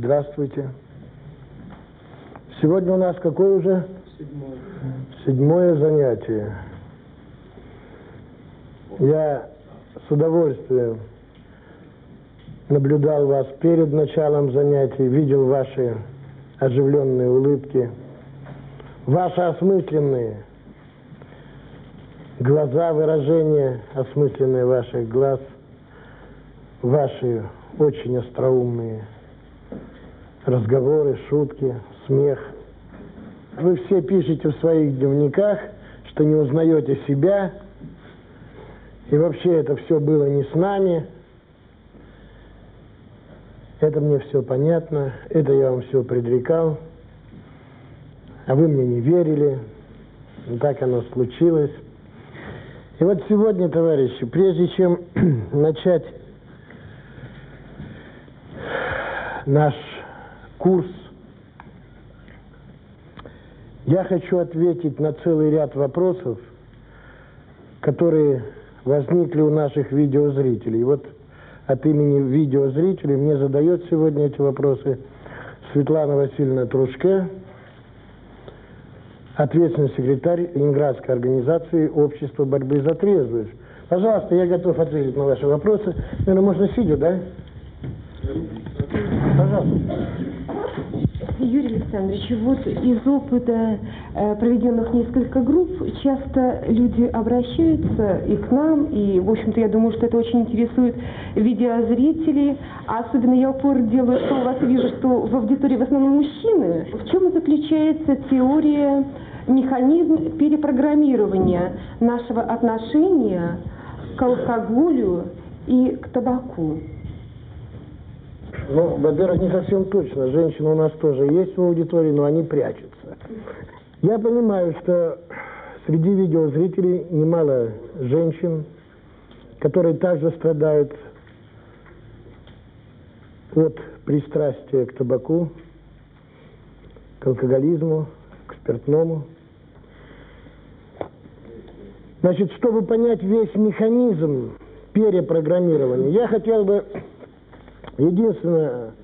Здравствуйте. Сегодня у нас какое уже? Седьмое занятие. Я с удовольствием наблюдал вас перед началом занятий, видел ваши оживленные улыбки, ваши осмысленные глаза, выражения, осмысленные ваших глаз, ваши очень остроумные разговоры, шутки, смех. Вы все пишете в своих дневниках, что не узнаете себя, и вообще это все было не с нами. Это мне все понятно, это я вам все предрекал, а вы мне не верили, так оно случилось. И вот сегодня, товарищи, прежде чем начать наш курс, я хочу ответить на целый ряд вопросов, которые возникли у наших видеозрителей. Вот от имени видеозрителей мне задает сегодня эти вопросы Светлана Васильевна Трушке, ответственный секретарь Ленинградской организации Общества борьбы за трезвость. Пожалуйста, я готов ответить на ваши вопросы. Наверное, можно сидя, да? Пожалуйста. Юрий Александрович, вот из опыта проведенных несколько групп часто люди обращаются и к нам, и, в общем-то, я думаю, что это очень интересует видеозрителей. А особенно я упор делаю, что у вас вижу, что в аудитории в основном мужчины. В чем заключается теория, механизм перепрограммирования нашего отношения к алкоголю и к табаку? Ну, во-первых, не совсем точно. Женщины у нас тоже есть в аудитории, но они прячутся. Я понимаю, что среди видеозрителей немало женщин, которые также страдают от пристрастия к табаку, к алкоголизму, к спиртному. Значит, чтобы понять весь механизм перепрограммирования, я хотел бы единственное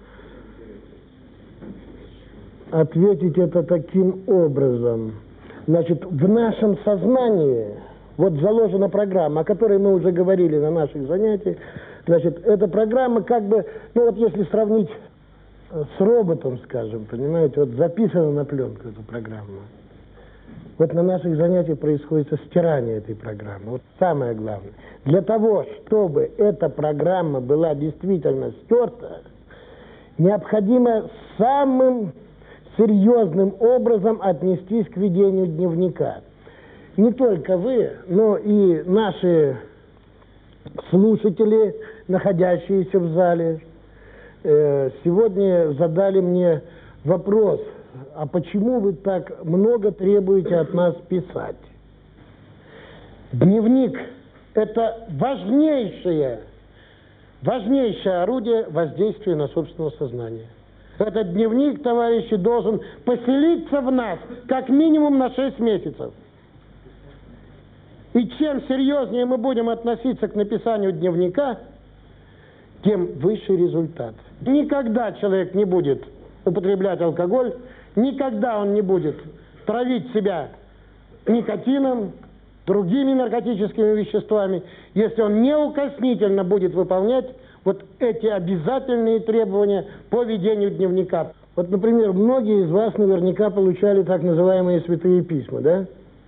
ответить это таким образом. Значит, в нашем сознании вот заложена программа, о которой мы уже говорили на наших занятиях. Значит, эта программа как бы, ну вот если сравнить с роботом, скажем, понимаете, вот записана на пленку эта программа. Вот на наших занятиях происходит стирание этой программы. Вот самое главное. Для того, чтобы эта программа была действительно стерта, необходимо самым серьезным образом отнестись к ведению дневника. Не только вы, но и наши слушатели, находящиеся в зале, сегодня задали мне вопрос: а почему вы так много требуете от нас писать? Дневник – это важнейшее орудие воздействия на собственное сознание. Этот дневник, товарищи, должен поселиться в нас как минимум на 6 месяцев. И чем серьезнее мы будем относиться к написанию дневника, тем выше результат. Никогда человек не будет употреблять алкоголь, никогда он не будет травить себя никотином, другими наркотическими веществами, если он неукоснительно будет выполнять вот эти обязательные требования по ведению дневника. Вот, например, многие из вас наверняка получали так называемые святые письма, да?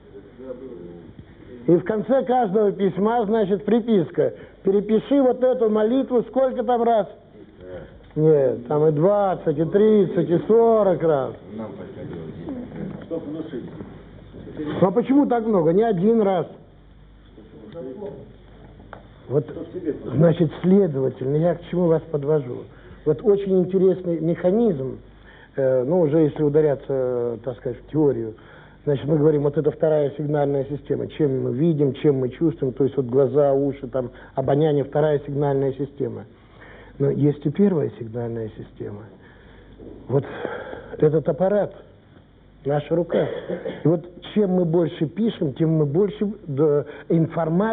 И в конце каждого письма, значит, приписка: перепиши вот эту молитву сколько там раз? Нет, там и 20, и 30, и 40 раз. Ну а почему так много? Не один раз. Вот, значит, следовательно, я к чему вас подвожу? Вот очень интересный механизм, ну уже если ударяться, так сказать, в теорию, значит, мы говорим, вот это вторая сигнальная система, чем мы видим, чем мы чувствуем, то есть вот глаза, уши, там, обоняние, вторая сигнальная система. Но есть и первая сигнальная система. Вот этот аппарат, наша рука. И вот чем мы больше пишем, тем мы больше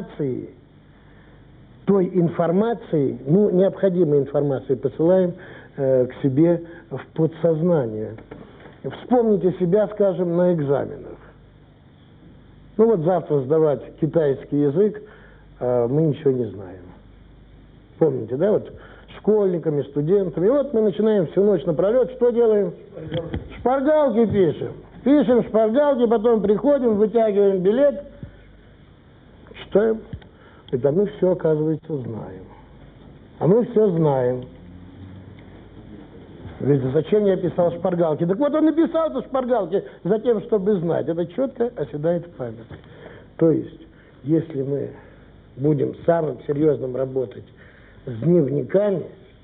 информации, той информации, ну, необходимой информации посылаем к себе в подсознание. Вспомните себя, скажем, на экзаменах. Ну вот завтра сдавать китайский язык, мы ничего не знаем. Помните, да, вот школьниками, студентами. И вот мы начинаем всю ночь напролет, что делаем? Шпаргалки пишем. Пишем шпаргалки, потом приходим, вытягиваем билет, читаем. И там мы все, оказывается, знаем. А мы все знаем. Ведь зачем я писал шпаргалки? Так вот он написал это шпаргалки за тем, чтобы знать. Это четко оседает в память. То есть, если мы будем самым серьезным работать с дневниками,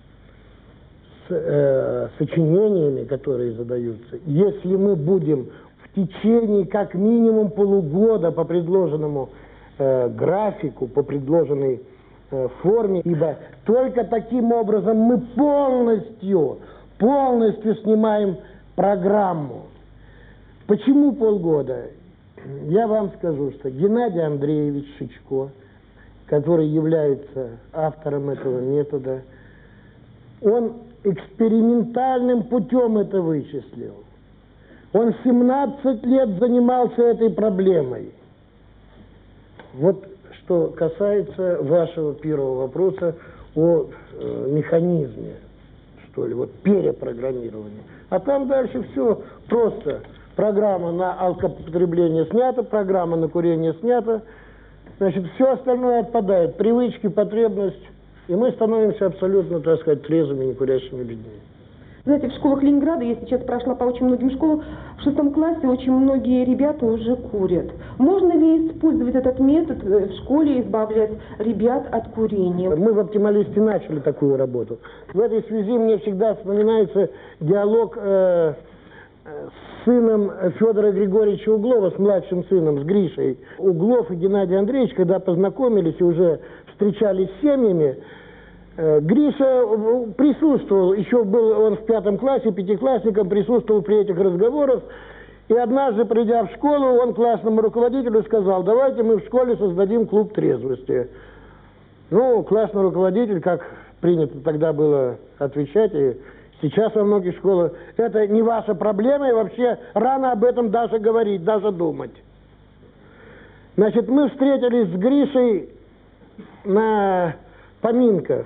с сочинениями, которые задаются, если мы будем в течение как минимум полугода по предложенному графику, по предложенной форме, ибо только таким образом мы полностью снимаем программу. Почему полгода? Я вам скажу, что Геннадий Андреевич Шичко, который является автором этого метода, он экспериментальным путем это вычислил. Он 17 лет занимался этой проблемой. Вот что касается вашего первого вопроса о механизме, что ли, вот перепрограммирование. А там дальше все просто. Программа на алкопотребление снята, программа на курение снята. Значит, все остальное отпадает. Привычки, потребность. И мы становимся абсолютно, так сказать, трезвыми, некурящими людьми. Знаете, в школах Ленинграда, я сейчас прошла по очень многим школам, в 6 классе очень многие ребята уже курят. Можно ли использовать этот метод в школе, избавлять ребят от курения? Мы в «Оптималисте» начали такую работу. В этой связи мне всегда вспоминается диалог с сыном Федора Григорьевича Углова, с младшим сыном, с Гришей. Углов и Геннадий Андреевич, когда познакомились и уже встречались с семьями, Гриша присутствовал, еще был он в 5 классе, пятиклассником, присутствовал при этих разговорах. И однажды, придя в школу, он классному руководителю сказал: давайте мы в школе создадим клуб трезвости. Ну, классный руководитель, как принято тогда было отвечать, и сейчас во многих школах, это не ваша проблема, и вообще рано об этом даже говорить, даже думать. Значит, мы встретились с Гришей на поминках,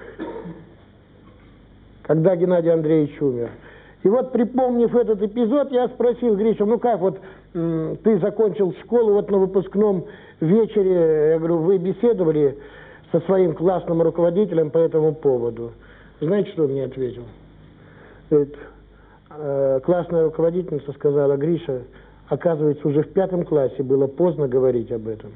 когда Геннадий Андреевич умер. И вот, припомнив этот эпизод, я спросил Гришу: ну как, вот ты закончил школу, вот на выпускном вечере, я говорю, вы беседовали со своим классным руководителем по этому поводу? Знаете, что он мне ответил? Говорит, классная руководительница сказала: Гриша, оказывается, уже в 5 классе было поздно говорить об этом.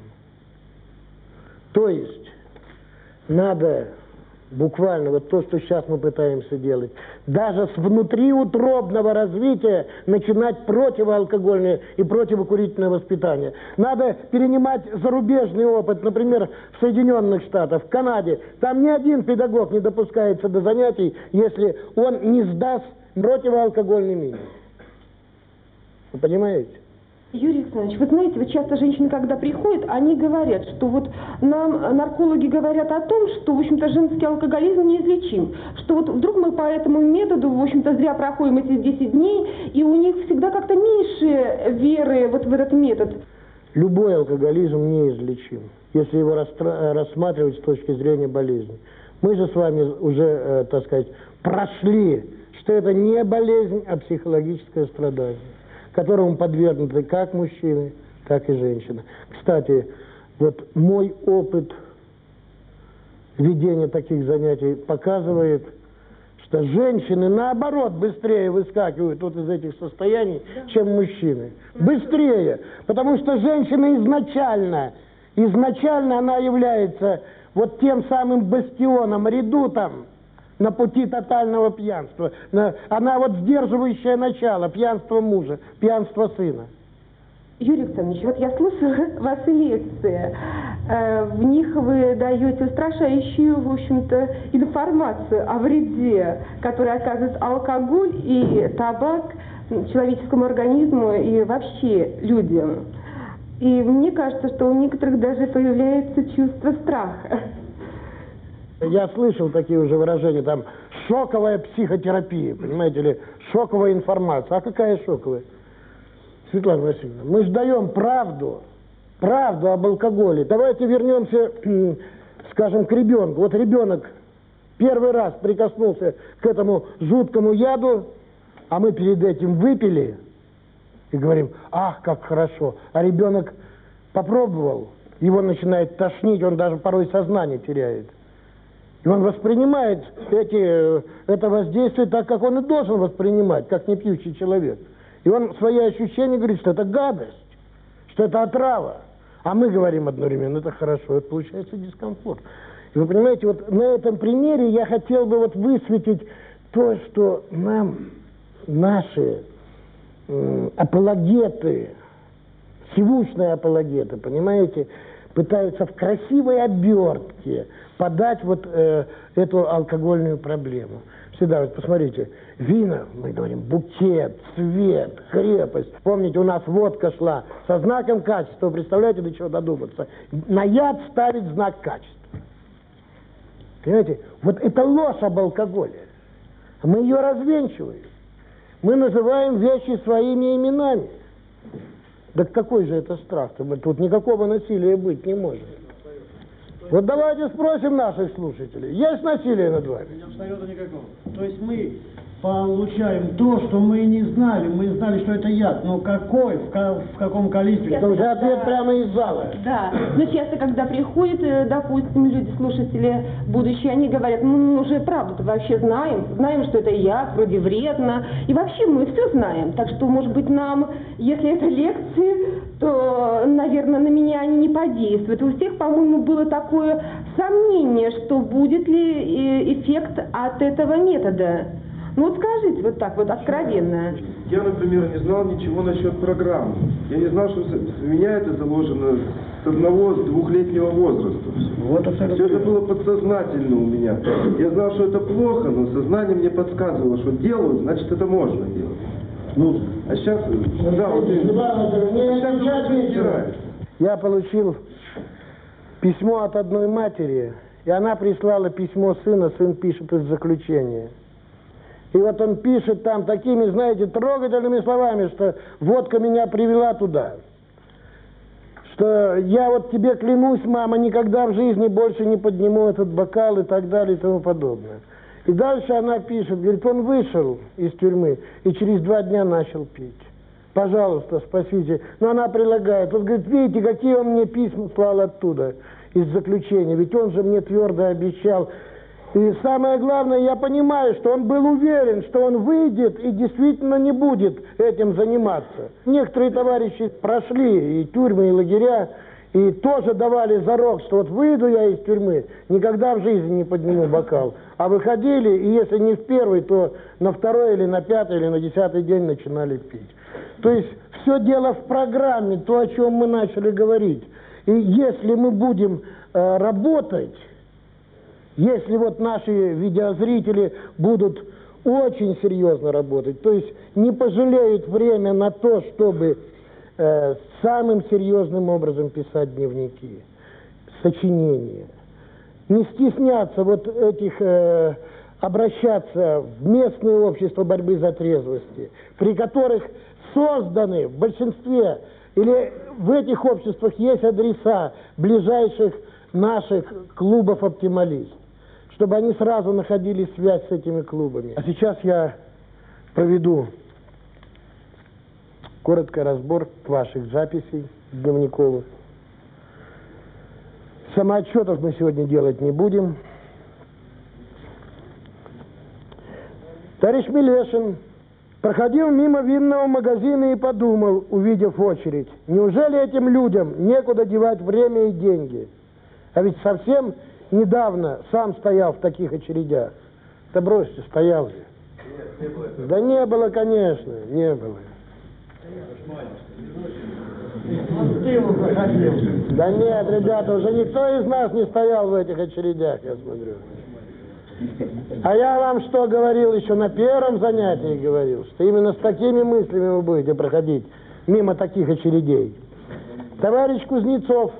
То есть надо буквально вот то, что сейчас мы пытаемся делать, даже с внутриутробного развития начинать противоалкогольное и противокурительное воспитание. Надо перенимать зарубежный опыт, например, в Соединенных Штатах, в Канаде. Там ни один педагог не допускается до занятий, если он не сдаст противоалкогольный минимум. Вы понимаете? Юрий Александрович, вы знаете, вот часто женщины, когда приходят, они говорят, что вот нам наркологи говорят о том, что, в общем-то, женский алкоголизм неизлечим, что вот вдруг мы по этому методу, в общем-то, зря проходим эти 10 дней, и у них всегда как-то меньше веры вот в этот метод. Любой алкоголизм неизлечим, если его рассматривать с точки зрения болезни. Мы же с вами уже, так сказать, прошли, что это не болезнь, а психологическое страдание, которому подвергнуты как мужчины, так и женщины. Кстати, вот мой опыт ведения таких занятий показывает, что женщины, наоборот, быстрее выскакивают вот из этих состояний, чем мужчины. Быстрее. Потому что женщина изначально она является вот тем самым бастионом, редутом на пути тотального пьянства. Она вот сдерживающее начало пьянства мужа, пьянства сына. Юрий Александрович, вот я слушала ваши лекции. В них вы даете устрашающую, в общем-то, информацию о вреде, который оказывает алкоголь и табак человеческому организму и вообще людям. И мне кажется, что у некоторых даже появляется чувство страха. Я слышал такие уже выражения, там, шоковая психотерапия, понимаете ли, шоковая информация. А какая шоковая? Светлана Васильевна, мы же даем правду об алкоголе. Давайте вернемся, скажем, к ребенку. Вот ребенок первый раз прикоснулся к этому жуткому яду, а мы перед этим выпили и говорим: ах, как хорошо. А ребенок попробовал, его начинает тошнить, он даже порой сознание теряет. И он воспринимает это воздействие так, как он и должен воспринимать, как непьющий человек. И он свои ощущения говорит, что это гадость, что это отрава. А мы говорим одновременно: это хорошо, это получается дискомфорт. И вы понимаете, вот на этом примере я хотел бы вот высветить то, что нам наши апологеты, сивучные апологеты, понимаете, пытаются в красивой обертке подать вот эту алкогольную проблему. Всегда, вот посмотрите, вина, мы говорим, букет, цвет, крепость. Помните, у нас водка шла со знаком качества. Вы представляете, до чего додуматься? На яд ставить знак качества. Понимаете? Вот это ложь об алкоголе. Мы ее развенчиваем. Мы называем вещи своими именами. Да какой же это страх-то? Тут никакого насилия быть не может. Вот давайте спросим наших слушателей. Есть насилие над вами? Абсолютно никакого. То есть мы получаем то, что мы не знали. Мы знали, что это яд. Но какой, в каком количестве? Это уже ответ прямо из зала. Да, но часто, когда приходят, допустим, люди, слушатели будущие, они говорят: ну, мы уже правду-то вообще знаем, что это яд, вроде вредно, и вообще мы все знаем. Так что, может быть, нам, если это лекции, то, наверное, на меня они не подействуют. И у всех, по-моему, было такое сомнение, что будет ли эффект от этого метода. Ну вот скажите вот так вот откровенно. Я, например, не знал ничего насчет программы. Я не знал, что в меня это заложено с 1-2-летнего возраста. Вот абсолютно. Все это было подсознательно у меня. Я знал, что это плохо, но сознание мне подсказывало, что делают, значит, это можно делать. Ну, а сейчас, да, вот я получил письмо от одной матери, и она прислала письмо сына, сын пишет из заключения. И вот он пишет там такими, знаете, трогательными словами, что водка меня привела туда. Что я вот тебе клянусь, мама, никогда в жизни больше не подниму этот бокал и так далее и тому подобное. И дальше она пишет, говорит, он вышел из тюрьмы и через 2 дня начал пить. Пожалуйста, спасите. Но она прилагает, вот говорит, видите, какие он мне письма слал оттуда, из заключения, ведь он же мне твердо обещал. И самое главное, я понимаю, что он был уверен, что он выйдет и действительно не будет этим заниматься. Некоторые товарищи прошли и тюрьмы, и лагеря, и тоже давали зарок, что вот выйду я из тюрьмы, никогда в жизни не подниму бокал. А выходили, и если не в первый, то на 2-й или на 5-й или на 10-й день начинали пить. То есть все дело в программе, то, о чем мы начали говорить. И если мы будем работать, если вот наши видеозрители будут очень серьезно работать, то есть не пожалеют время на то, чтобы самым серьезным образом писать дневники, сочинения, не стесняться вот этих, обращаться в местные общества борьбы за трезвости, при которых созданы в большинстве, или в этих обществах есть адреса ближайших наших клубов оптималистов, чтобы они сразу находили связь с этими клубами. А сейчас я проведу короткий разбор ваших записей дневниковых. Самоотчетов мы сегодня делать не будем. Товарищ Милешин проходил мимо винного магазина и подумал, увидев очередь, неужели этим людям некуда девать время и деньги? А ведь совсем недавно сам стоял в таких очередях. Да бросьте, стоял же. Нет, не было. Да не было, конечно, не было. Да нет, ребята, уже никто из нас не стоял в этих очередях, я смотрю. А я вам что говорил еще на первом занятии, говорил, что именно с такими мыслями вы будете проходить мимо таких очередей. Товарищ Кузнецов,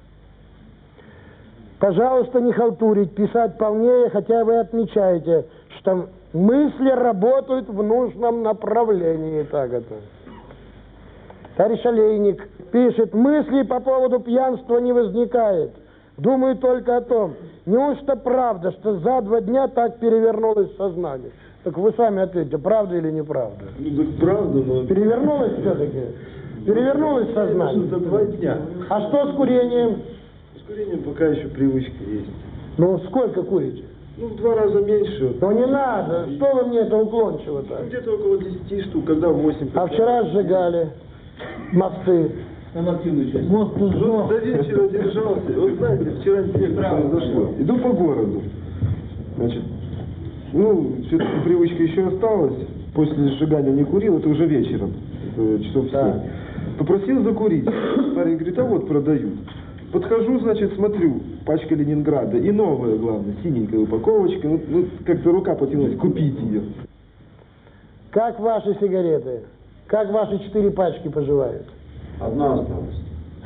пожалуйста, не халтурить, писать полнее, хотя вы отмечаете, что мысли работают в нужном направлении. Так это. Товарищ Олейник пишет, мыслей по поводу пьянства не возникает. Думаю только о том, неужто правда, что за 2 дня так перевернулось сознание? Так вы сами ответьте, правда или неправда? Ну, так правда, но... Перевернулось все-таки? Перевернулось сознание? За 2 дня. А что с курением? С курением пока еще привычка есть. Ну, сколько курите? Ну, в 2 раза меньше. Ну, не надо. Что вы мне это уклончиво-то? Ну, где-то около 10 штук, когда 8. А вчера сжигали мосты. Мост Ну, сжег. до вечера держался. Вот знаете, вчера не произошло. Иду по городу. Значит, ну, все-таки привычка еще осталась. После сжигания не курил, это уже вечером, это часов 7. Попросил закурить. Парень говорит, а вот продают. Подхожу, значит, смотрю, пачка Ленинграда. И новая, главное, синенькая упаковочка. Ну, как-то рука потянулась купить ее. Как ваши сигареты? Как ваши 4 пачки поживают? Одна осталась.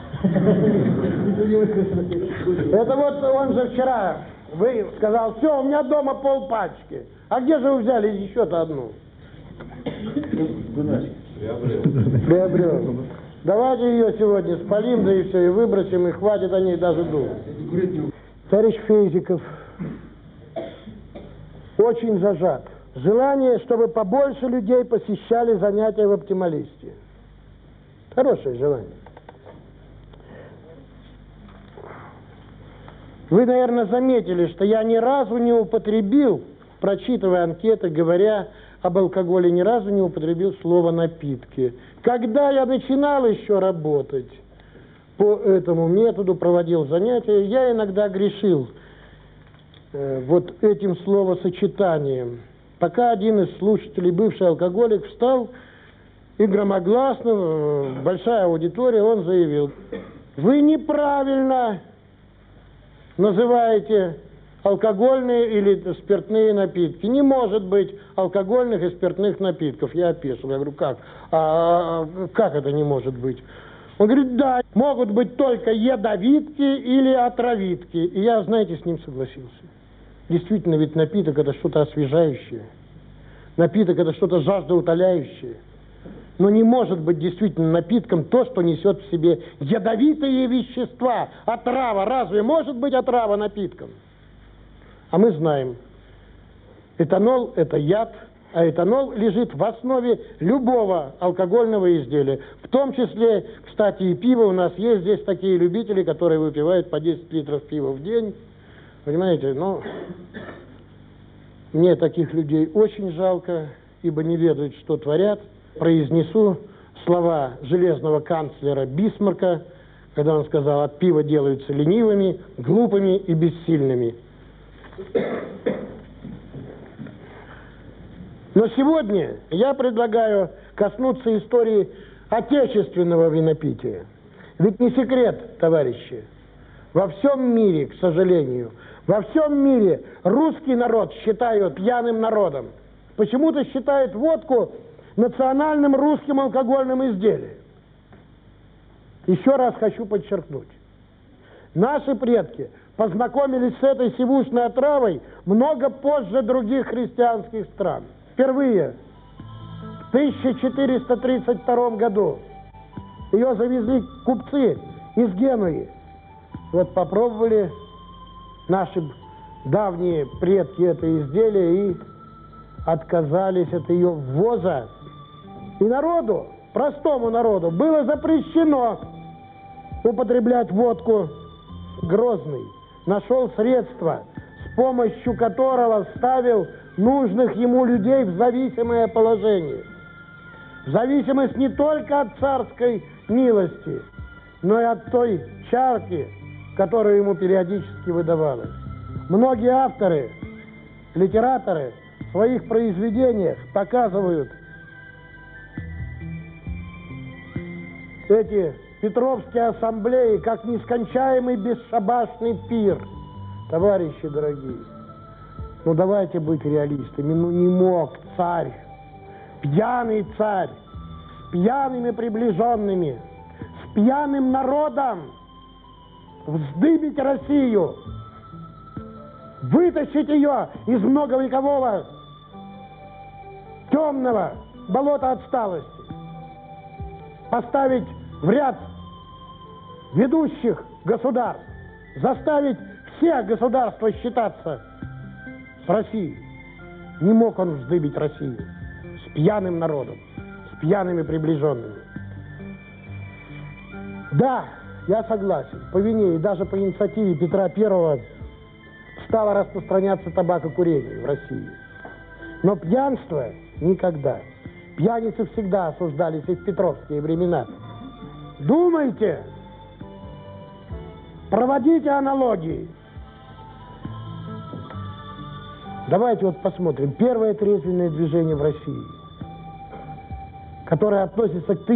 Это вот он же вчера сказал, все, у меня дома полпачки. А где же вы взяли еще-то одну? Приобрел. Давайте ее сегодня спалим, да и все, и выбросим, и хватит о ней даже думать. Товарищ Физиков очень зажат. Желание, чтобы побольше людей посещали занятия в оптималисте. Хорошее желание. Вы, наверное, заметили, что я ни разу не употребил, прочитывая анкеты, говоря об алкоголе, ни разу не употребил слово «напитки». Когда я начинал еще работать по этому методу, проводил занятия, я иногда грешил вот этим словосочетанием. Пока один из слушателей, бывший алкоголик, встал и громогласно, большая аудитория, он заявил, вы неправильно называете алкогольные или спиртные напитки. Не может быть алкогольных и спиртных напитков. Я опешил. Я говорю, как? Как это не может быть? Он говорит, да, могут быть только ядовитки или отравитки. И я, знаете, с ним согласился. Действительно, ведь напиток – это что-то освежающее. Напиток – это что-то жаждоутоляющее. Но не может быть действительно напитком то, что несет в себе ядовитые вещества. Отрава. Разве может быть отрава напитком? А мы знаем, этанол – это яд, а этанол лежит в основе любого алкогольного изделия. В том числе, кстати, и пиво. У нас есть здесь такие любители, которые выпивают по 10 литров пива в день. Понимаете, но мне таких людей очень жалко, ибо не ведают, что творят. Произнесу слова железного канцлера Бисмарка, когда он сказал, от пива делаются ленивыми, глупыми и бессильными. Но сегодня я предлагаю коснуться истории отечественного винопития. Ведь не секрет, товарищи, во всем мире, к сожалению, во всем мире русский народ считают пьяным народом. Почему-то считают водку национальным русским алкогольным изделием. Еще раз хочу подчеркнуть. Наши предки познакомились с этой сивушной отравой много позже других христианских стран. Впервые в 1432 году ее завезли купцы из Генуи. Вот попробовали наши давние предки это изделие и отказались от ее ввоза. И народу, простому народу, было запрещено употреблять водку. Грозный нашел средства, с помощью которого ставил нужных ему людей в зависимое положение. В зависимость не только от царской милости, но и от той чарки, которую ему периодически выдавалась. Многие авторы, литераторы в своих произведениях показывают эти Петровские ассамблеи как нескончаемый бесшабашный пир. Товарищи дорогие, ну давайте быть реалистами. Ну не мог царь, пьяный царь, с пьяными приближенными, с пьяным народом вздыбить Россию, вытащить ее из многовекового темного болота отсталости, поставить в ряд ведущих государств, заставить все государства считаться с Россией. Не мог он вздыбить Россию с пьяным народом, с пьяными приближенными. Да, я согласен, по вине и даже по инициативе Петра I стало распространяться табакокурение в России. Но пьянство никогда. Пьяницы всегда осуждались и в петровские времена. Думайте, проводите аналогии. Давайте вот посмотрим. Первое трезвенное движение в России, которое относится к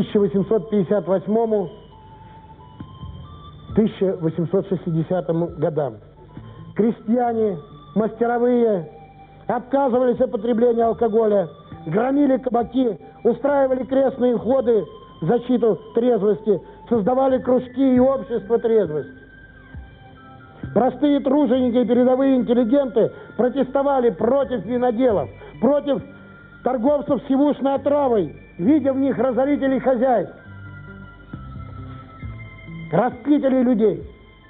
1858-1860 годам. Крестьяне, мастеровые отказывались от потребления алкоголя, громили кабаки, устраивали крестные ходы в защиту трезвости, создавали кружки и общества трезвости. Простые труженики и передовые интеллигенты протестовали против виноделов, против торговцев сивушной отравой, видя в них разорителей хозяйств, растлителей людей.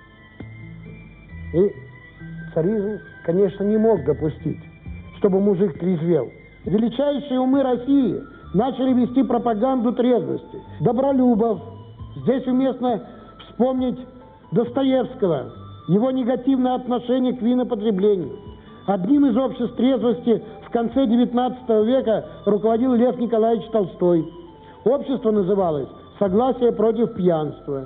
И царизм, конечно, не мог допустить, чтобы мужик трезвел. Величайшие умы России начали вести пропаганду трезвости. Добролюбов. Здесь уместно вспомнить Достоевского, его негативное отношение к винопотреблению. Одним из обществ трезвости в конце XIX века руководил Лев Николаевич Толстой. Общество называлось «Согласие против пьянства».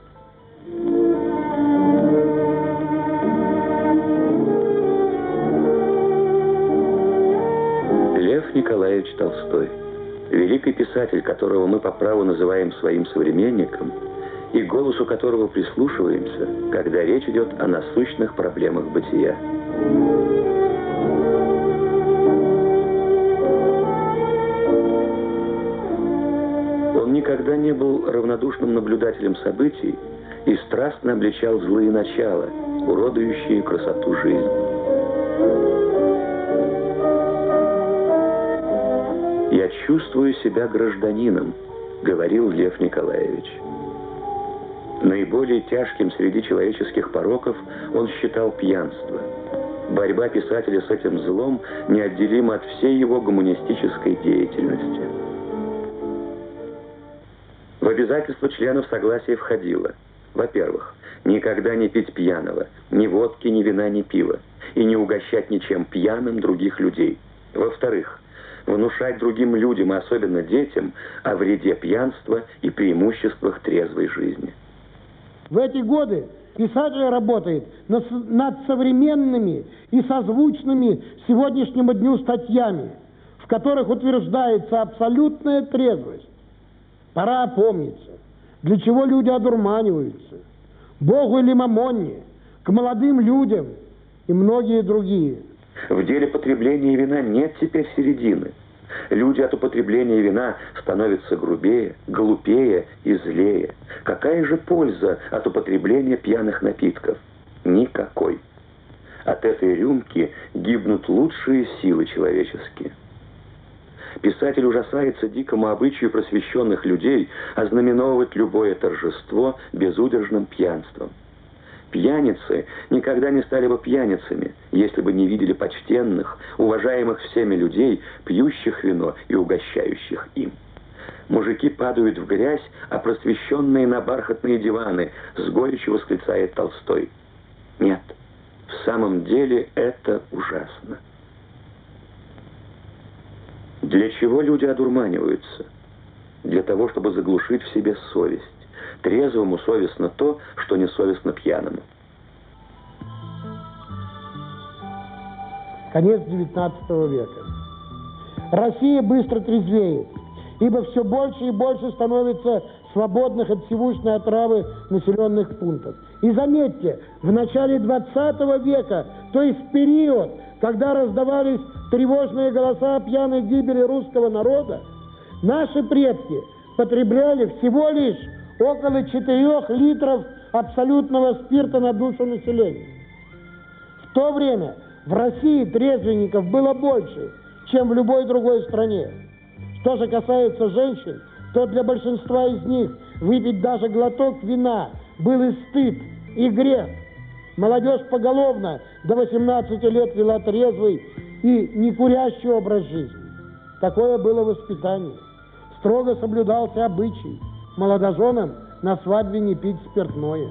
Лев Николаевич Толстой, великий писатель, которого мы по праву называем своим современником, и голосу которого прислушиваемся, когда речь идет о насущных проблемах бытия. Он никогда не был равнодушным наблюдателем событий и страстно обличал злые начала, уродующие красоту жизни. «Я чувствую себя гражданином», — говорил Лев Николаевич. Наиболее тяжким среди человеческих пороков он считал пьянство. Борьба писателя с этим злом неотделима от всей его гуманистической деятельности. В обязательства членов согласия входило: во-первых, никогда не пить пьяного, ни водки, ни вина, ни пива, и не угощать ничем пьяным других людей. Во-вторых, внушать другим людям, и особенно детям, о вреде пьянства и преимуществах трезвой жизни. В эти годы писатель работает над современными и созвучными сегодняшнему дню статьями, в которых утверждается абсолютная трезвость. Пора опомниться, для чего люди одурманиваются, Богу или мамонне, к молодым людям и многие другие. В деле потребления вина нет теперь середины. Люди от употребления вина становятся грубее, глупее и злее. Какая же польза от употребления пьяных напитков? Никакой. От этой рюмки гибнут лучшие силы человеческие. Писатель ужасается дикому обычаю просвещенных людей ознаменовывать любое торжество безудержным пьянством. Пьяницы никогда не стали бы пьяницами, если бы не видели почтенных, уважаемых всеми людей, пьющих вино и угощающих им. Мужики падают в грязь, а просвещенные на бархатные диваны, с горечью восклицает Толстой. Нет, в самом деле это ужасно. Для чего люди одурманиваются? Для того, чтобы заглушить в себе совесть. Трезвому совестно то, что не совестно пьяному. Конец XIX века. Россия быстро трезвеет, ибо все больше и больше становится свободных от сивушной отравы населенных пунктов. И заметьте, в начале XX века, то есть в период, когда раздавались тревожные голоса о пьяной гибели русского народа, наши предки потребляли всего лишь около 4 литров абсолютного спирта на душу населения. В то время в России трезвенников было больше, чем в любой другой стране. Что же касается женщин, то для большинства из них выпить даже глоток вина был и стыд, и грех. Молодежь поголовно до 18 лет вела трезвый и некурящий образ жизни. Такое было воспитание. Строго соблюдался обычай молодоженам на свадьбе не пить спиртное.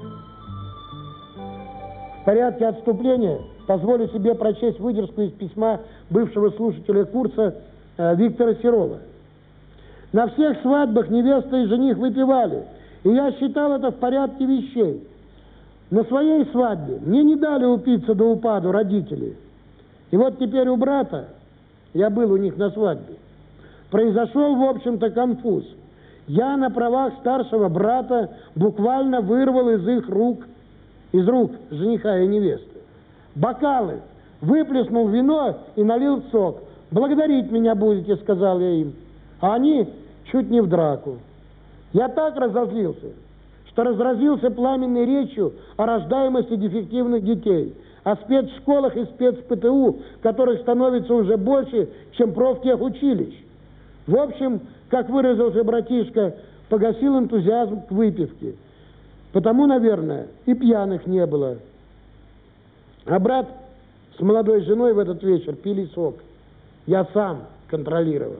В порядке отступления позволю себе прочесть выдержку из письма бывшего слушателя курса Виктора Серова. На всех свадьбах невеста и жених выпивали, и я считал это в порядке вещей. На своей свадьбе мне не дали упиться до упаду родители. И вот теперь у брата, я был у них на свадьбе, произошел, в общем-то, конфуз. Я на правах старшего брата буквально вырвал из рук жениха и невесты бокалы, выплеснул вино и налил сок. «Благодарить меня будете», — сказал я им. А они чуть не в драку. Я так разозлился, что разразился пламенной речью о рождаемости дефективных детей, о спецшколах и спецПТУ, которых становится уже больше, чем профтехучилищ. В общем, как выразился братишка, погасил энтузиазм к выпивке. Потому, наверное, и пьяных не было. А брат с молодой женой в этот вечер пили сок. Я сам контролировал.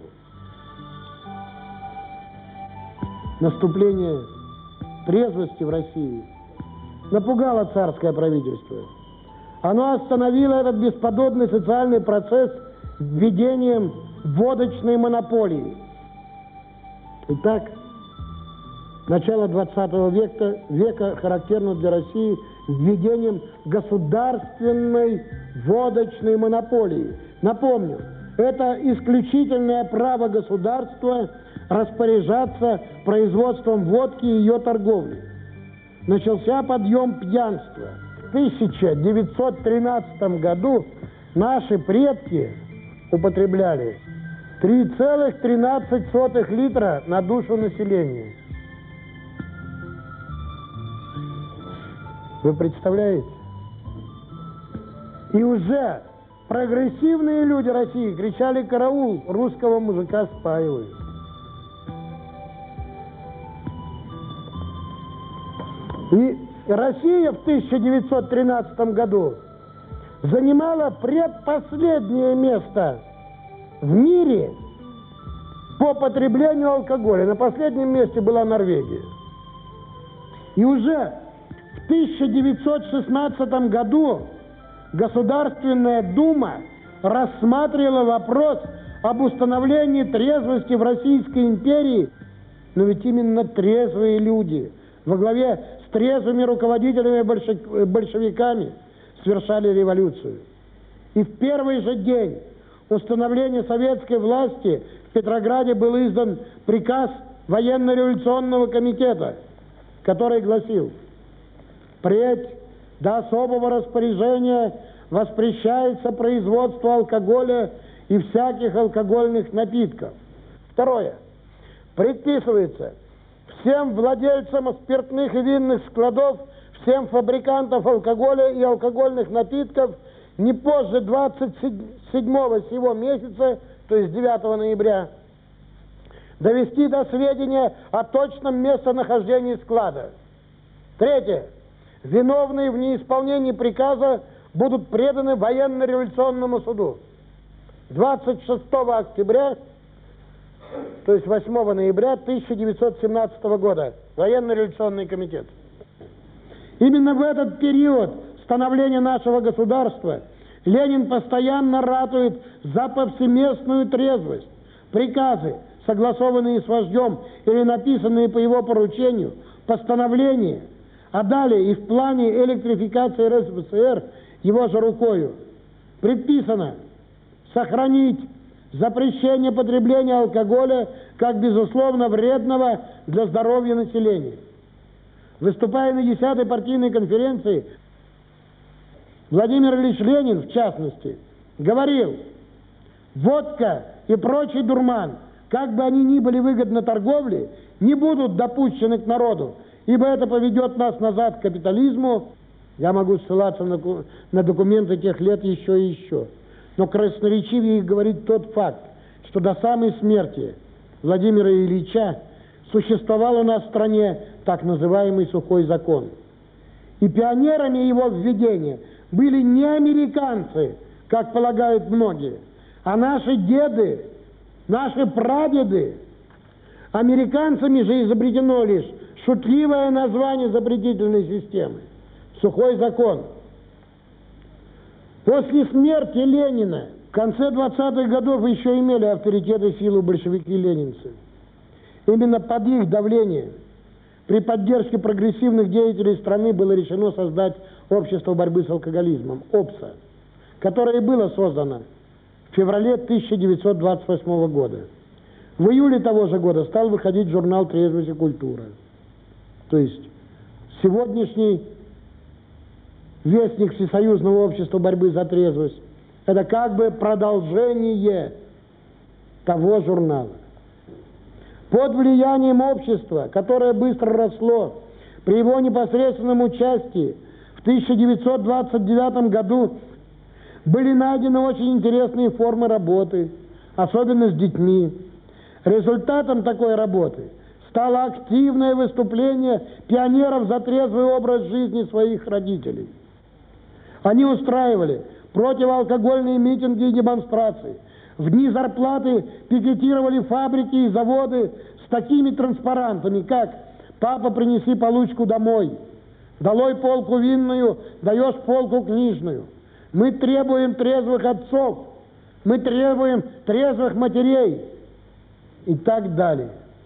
Наступление трезвости в России напугало царское правительство. Оно остановило этот бесподобный социальный процесс введением водочной монополии. Итак, начало 20 века характерно для России введением государственной водочной монополии. Напомню, это исключительное право государства распоряжаться производством водки и ее торговлей. Начался подъем пьянства. В 1913 году наши предки употребляли 3,13 литра на душу населения. Вы представляете? И уже прогрессивные люди России кричали: «Караул, русского мужика спаивают». И Россия в 1913 году занимала предпоследнее место в мире по потреблению алкоголя. На последнем месте была Норвегия. И уже в 1916 году Государственная Дума рассматривала вопрос об установлении трезвости в Российской империи. Но ведь именно трезвые люди во главе с трезвыми руководителями большевиками совершали революцию. И в первый же день установления советской власти в Петрограде был издан приказ Военно-революционного комитета, который гласил: «Впредь до особого распоряжения воспрещается производство алкоголя и всяких алкогольных напитков». Второе. Предписывается всем владельцам спиртных и винных складов, всем фабрикантам алкоголя и алкогольных напитков не позже 27-го сего месяца, то есть 9 ноября, довести до сведения о точном местонахождении склада. Третье. Виновные в неисполнении приказа будут преданы военно-революционному суду. 26 октября, то есть 8 ноября 1917 года, Военно-революционный комитет. Именно в этот период становления нашего государства Ленин постоянно ратует за повсеместную трезвость. Приказы, согласованные с вождем или написанные по его поручению, постановления, а далее и в плане электрификации РСФСР его же рукою предписано сохранить запрещение потребления алкоголя как безусловно вредного для здоровья населения. Выступая на 10-й партийной конференции, Владимир Ильич Ленин, в частности, говорил: водка и прочий дурман, как бы они ни были выгодны торговле, не будут допущены к народу, ибо это поведет нас назад к капитализму. Я могу ссылаться на документы тех лет еще и еще. Но красноречивее их говорит тот факт, что до самой смерти Владимира Ильича существовал у нас в стране так называемый сухой закон. И пионерами его введения были не американцы, как полагают многие, а наши деды, наши прадеды. Американцами же изобретено лишь шутливое название запретительной системы – сухой закон. После смерти Ленина в конце 20-х годов еще имели авторитет и силу большевики-ленинцы. Именно под их давлением при поддержке прогрессивных деятелей страны было решено создать Общество борьбы с алкоголизмом, ОБСА, которое и было создано в феврале 1928 года. В июле того же года стал выходить журнал «Трезвость и культура». То есть сегодняшний вестник Всесоюзного общества борьбы за трезвость – это как бы продолжение того журнала. Под влиянием общества, которое быстро росло, при его непосредственном участии в 1929 году были найдены очень интересные формы работы, особенно с детьми. Результатом такой работы стало активное выступление пионеров за трезвый образ жизни своих родителей. Они устраивали противоалкогольные митинги и демонстрации. В дни зарплаты пикетировали фабрики и заводы с такими транспарантами, как «Папа, принеси получку домой», «Долой полку винную, даешь полку книжную», «Мы требуем трезвых отцов», «Мы требуем трезвых матерей» и так далее.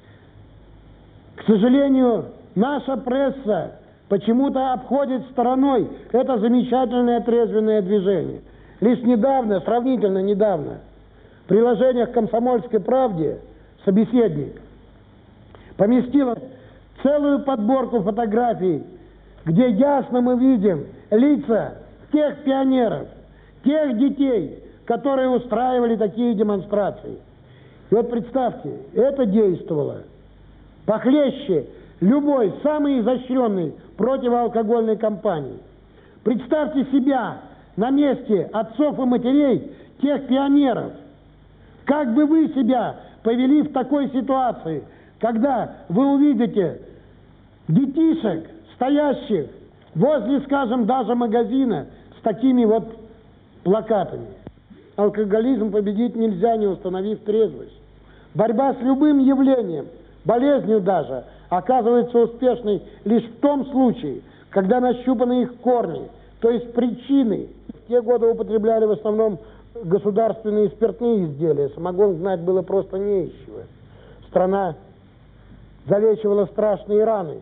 К сожалению, наша пресса почему-то обходит стороной это замечательное трезвенное движение. Лишь недавно, сравнительно недавно, в приложениях «Комсомольской правде» собеседник поместил целую подборку фотографий, где ясно мы видим лица тех пионеров, тех детей, которые устраивали такие демонстрации. И вот представьте, это действовало похлеще любой самой изощренной противоалкогольной кампании. Представьте себя на месте отцов и матерей тех пионеров. Как бы вы себя повели в такой ситуации, когда вы увидите детишек, стоящих возле, скажем, даже магазина с такими вот плакатами? Алкоголизм победить нельзя, не установив трезвость. Борьба с любым явлением, болезнью даже, оказывается успешной лишь в том случае, когда нащупаны их корни, то есть причины. В те годы употребляли в основном государственные спиртные изделия. Самогон знать было просто не из чего. Страна залечивала страшные раны,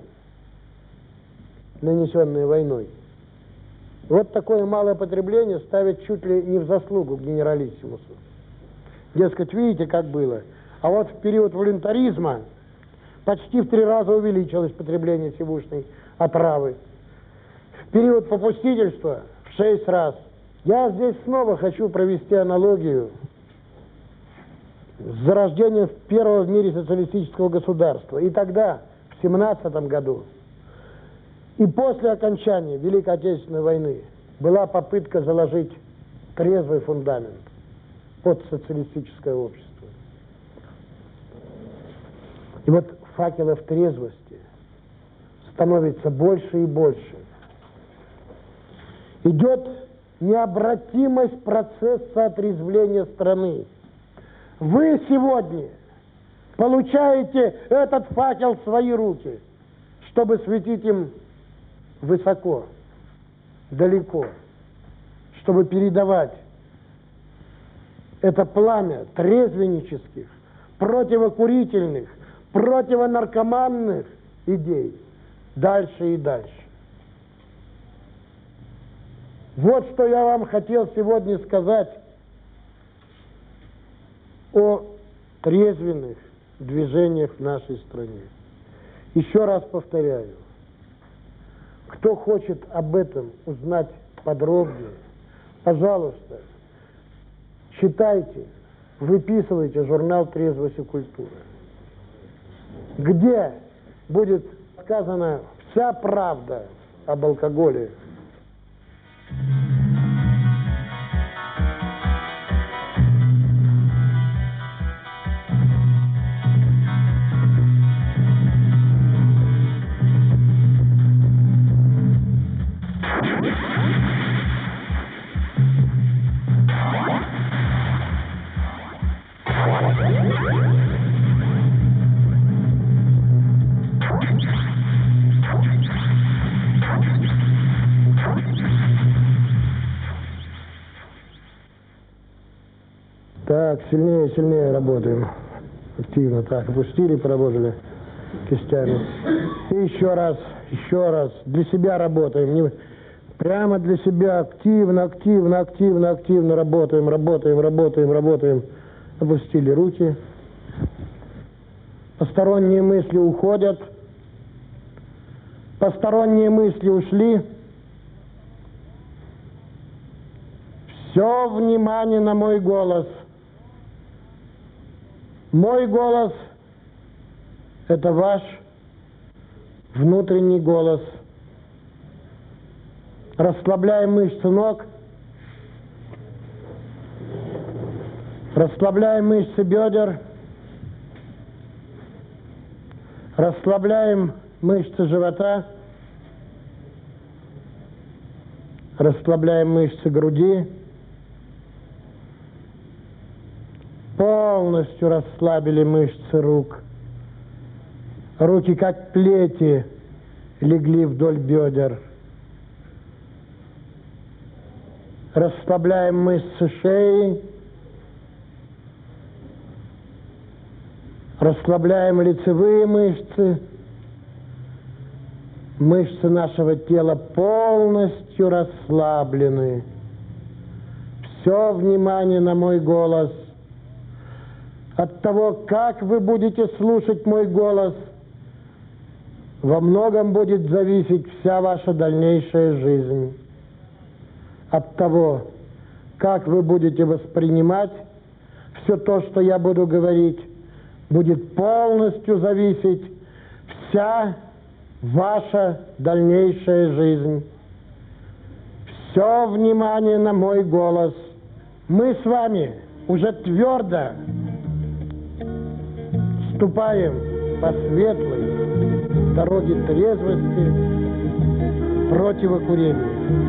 нанесенные войной. Вот такое малое потребление ставит чуть ли не в заслугу генералиссимусу. Дескать, видите, как было. А вот в период волюнтаризма почти в 3 раза увеличилось потребление сивушной отравы. В период попустительства в 6 раз. Я здесь снова хочу провести аналогию с зарождением первого в мире социалистического государства. И тогда, в 1917 году, и после окончания Великой Отечественной войны была попытка заложить трезвый фундамент под социалистическое общество. И вот факелов трезвости становится больше и больше. Идет необратимость процесса отрезвления страны. Вы сегодня получаете этот факел в свои руки, чтобы светить им высоко, далеко, чтобы передавать это пламя трезвеннических, противокурительных, противонаркоманных идей дальше и дальше. Вот что я вам хотел сегодня сказать о трезвенных движениях в нашей стране. Еще раз повторяю, кто хочет об этом узнать подробнее, пожалуйста, читайте, выписывайте журнал «Трезвость и культура», где будет сказана вся правда об алкоголе. сильнее и сильнее работаем. Активно так. Опустили, поработали кистями. И еще раз, для себя работаем. Не, прямо для себя активно работаем. Опустили руки. Посторонние мысли уходят. Посторонние мысли ушли. Все внимание на мой голос. Мой голос – это ваш внутренний голос. Расслабляем мышцы ног. Расслабляем мышцы бедер. Расслабляем мышцы живота. Расслабляем мышцы груди. Полностью расслабили мышцы рук. Руки, как плети, легли вдоль бедер. Расслабляем мышцы шеи. Расслабляем лицевые мышцы. Мышцы нашего тела полностью расслаблены. Все внимание на мой голос. От того, как вы будете слушать мой голос, во многом будет зависеть вся ваша дальнейшая жизнь. От того, как вы будете воспринимать все то, что я буду говорить, будет полностью зависеть вся ваша дальнейшая жизнь. Все внимание на мой голос. Мы с вами уже твердо ступаем по светлой дороге трезвости, противокурения.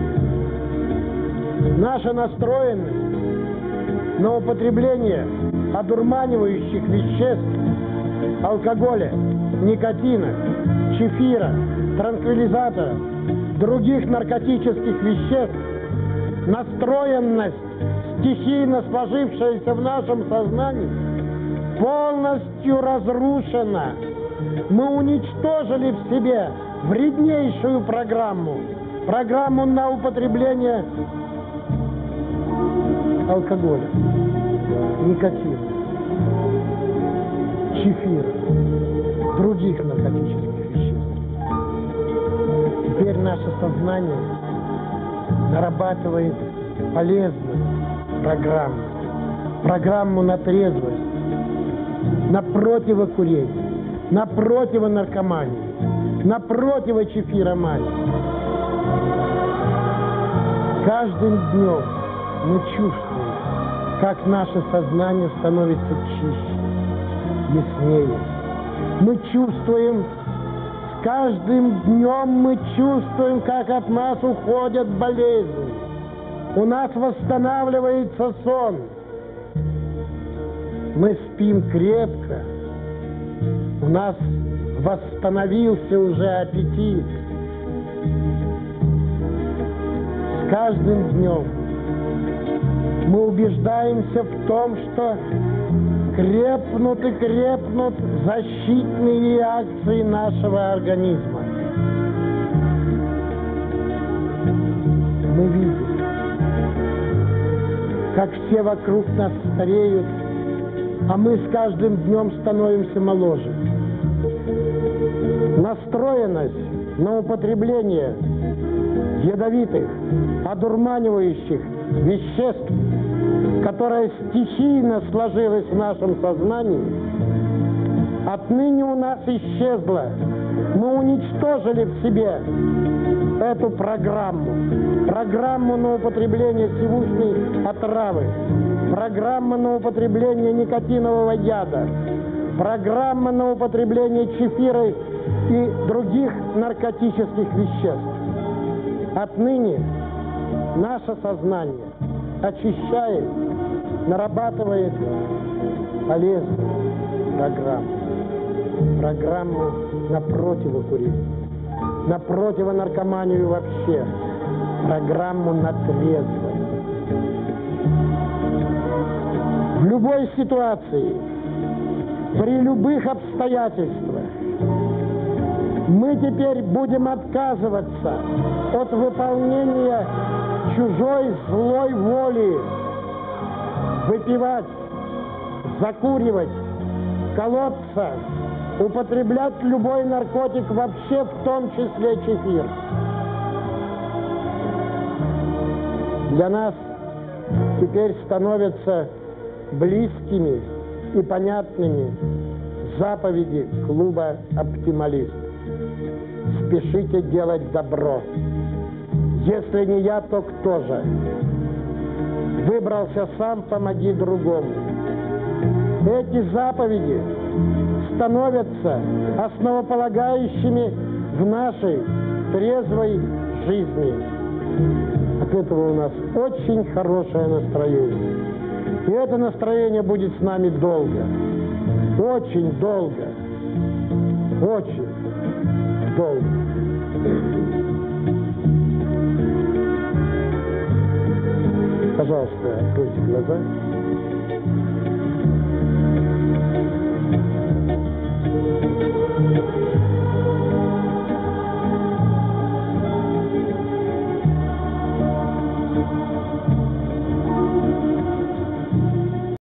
Наша настроенность на употребление одурманивающих веществ, алкоголя, никотина, чефира, транквилизатора, других наркотических веществ, настроенность, стихийно сложившаяся в нашем сознании, полностью разрушена. Мы уничтожили в себе вреднейшую программу на употребление алкоголя, никотина, чефира, других наркотических веществ. Теперь наше сознание нарабатывает полезную программу на трезвость, на противокурение, на противонаркоманию, на противочефироманию. Каждым днем мы чувствуем, как наше сознание становится чище, яснее. Мы чувствуем, с каждым днем мы чувствуем, как от нас уходят болезни. У нас восстанавливается сон. Мы спим крепко. У нас восстановился уже аппетит. С каждым днем мы убеждаемся в том, что крепнут и крепнут защитные реакции нашего организма. Мы видим, как все вокруг нас стареют, а мы с каждым днем становимся моложе. Настроенность на употребление ядовитых, одурманивающих веществ, которая стихийно сложилась в нашем сознании, отныне у нас исчезла. Мы уничтожили в себе эту программу на употребление сивушной отравы, программа на употребление никотинового яда, программа на употребление чефира и других наркотических веществ. Отныне наше сознание очищает, нарабатывает полезную программу на противокурение, на противонаркоманию вообще, программу на трезвость. В любой ситуации, при любых обстоятельствах, мы теперь будем отказываться от выполнения чужой злой воли, выпивать, закуривать, колоться, употреблять любой наркотик, вообще в том числе чефир. Для нас теперь становятся близкими и понятными заповеди клуба «Оптималист». Спешите делать добро. Если не я, то кто же? Выбрался сам, помоги другому. Эти заповеди становятся основополагающими в нашей трезвой жизни. От этого у нас очень хорошее настроение. И это настроение будет с нами долго. Очень долго. Очень долго. Пожалуйста, откройте глаза.